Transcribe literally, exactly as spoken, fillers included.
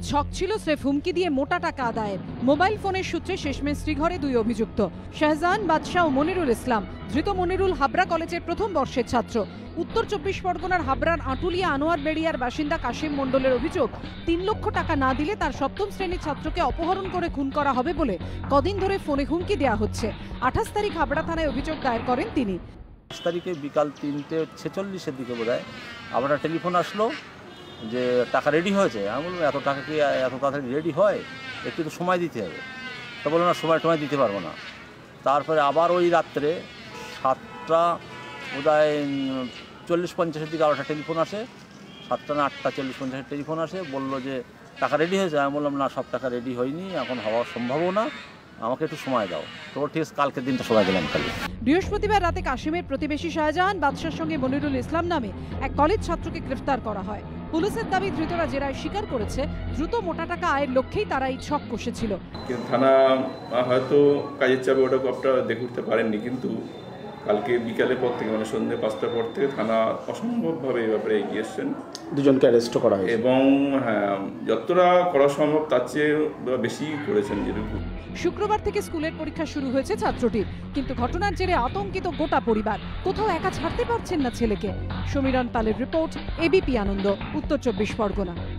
ছক ছিল স্রেফ হুমকি দিয়ে মোটা টাকা আদায়ের। মোবাইল ফোনের সূত্রে শেষমেশ শ্রীঘরে দুই অভিযুক্ত, শাহজাহান বাদশাহ ও মনিরুল ইসলাম। ধৃত মনিরুল হাবড়া কলেজের প্রথম বর্ষের ছাত্র। উত্তর চব্বিশ পরগনার হাবড়ার আটুলিয়া আনোয়ার বেড়িয়ার বাসিন্দা কাশিম মণ্ডলের অভিযোগ, তিন লক্ষ টাকা না দিলে তার সপ্তম শ্রেণীর ছাত্রকে অপহরণ করে খুন করা হবে বলে কদিন ধরে ফোনে হুমকি দেওয়া হচ্ছে। আঠাশ তারিখ হাবড়া থানায় অভিযোগ দায়ের করেন তিনি। আঠাশ তারিখে বিকাল তিনটে ছেচল্লিশের দিকে বোধ হয় আমরা টেলিফোন আসলো যে টাকা রেডি হয়েছে। আমি বললাম এত টাকা কি এত তাড়াতাড়ি রেডি হয়, একটু তো সময় দিতে হবে। তো বললো না, সময় টময় দিতে পারবো না। তারপরে আবার ওই রাত্রে সাতটা বোধ হয় চল্লিশ পঞ্চাশের দিকে আবার একটা টেলিফোন আসে, সাতটা না আটটা চল্লিশ পঞ্চাশের টেলিফোন আসে, বললো যে টাকা রেডি হয়েছে। আমি বললাম না, সব টাকা রেডি হয়নি, এখন হওয়ার সম্ভাবও না, আমাকে একটু সময় দাও। তো ঠিক আছে, কালকের দিনটা সময় দিলাম কালকে। বৃহস্পতিবার রাতে কাশিমের প্রতিবেশী শাহজাহান বাদশার সঙ্গে মনিরুল ইসলাম নামে এক কলেজ ছাত্রকে গ্রেফতার করা হয়। পুলিশের দাবি, ধৃতরা জেরায় স্বীকার করেছে দ্রুত মোটা টাকা আয়ের লক্ষ্যেই তারা এই ছক কষেছিল। থানা হয়তো কাজের চাপে ওটা কপটা দেখে উঠতে পারেননি, কিন্তু কালকে বিকালের পর থেকে মানে সন্ধ্যে পাঁচটার পর থেকে থানা অসম্ভবভাবে এই ব্যাপারে এগিয়ে এসছেন। দুজনকে অ্যারেস্ট করা হয়েছে এবং হ্যাঁ, যতটা করা সম্ভব তার চেয়ে বেশি করেছেন যেটুকু। শুক্রবার থেকে স্কুলের পরীক্ষা শুরু হয়েছে ছাত্রটির, কিন্তু ঘটনার জেরে আতঙ্কিত গোটা পরিবার। কোথাও একা ছাড়তে পারছেন না ছেলেকে। সমীরণ পালের রিপোর্ট, এবিপি আনন্দ, উত্তর চব্বিশ পরগনা।